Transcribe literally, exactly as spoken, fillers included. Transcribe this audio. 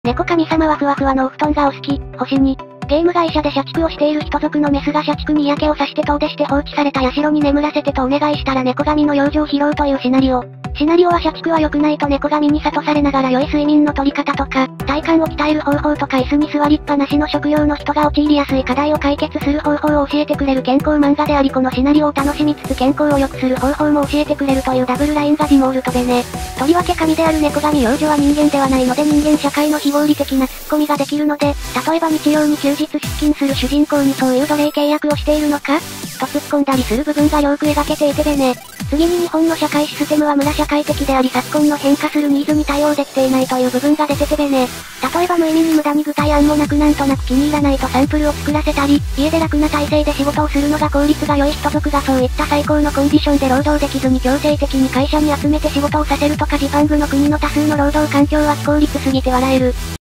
猫神様はふわふわのお布団がお好き。星に、ゲーム会社で社畜をしている人族のメスが社畜に嫌気をさして遠出して放置された社に眠らせてとお願いしたら猫神の養生を拾うというシナリオ。シナリオは社畜は良くないと猫神に諭されながら良い睡眠の取り方とか、体幹を鍛える方法とか椅子に座りっぱなしの食用の人が陥りやすい課題を解決する方法を教えてくれる健康漫画でありこのシナリオを楽しみつつ健康を良くする方法も教えてくれるというダブルラインがジモールとでね。とりわけ神である猫神養生は人間ではないので人間社会の非合理的なツッコミができるので、例えば日曜に休日出勤する主人公にそういう奴隷契約をしているのかと突っ込んだりする部分がよく描けていてでね。次に日本の社会システムは村社会的であり昨今の変化するニーズに対応できていないという部分が出ててでね。例えば無意味に無駄に具体案もなくなんとなく気に入らないとサンプルを作らせたり、家で楽な体制で仕事をするのが効率が良い人族がそういった最高のコンディションで労働できずに強制的に会社に集めて仕事をさせるとかジパングの国の多数の労働環境は非効率すぎて笑える。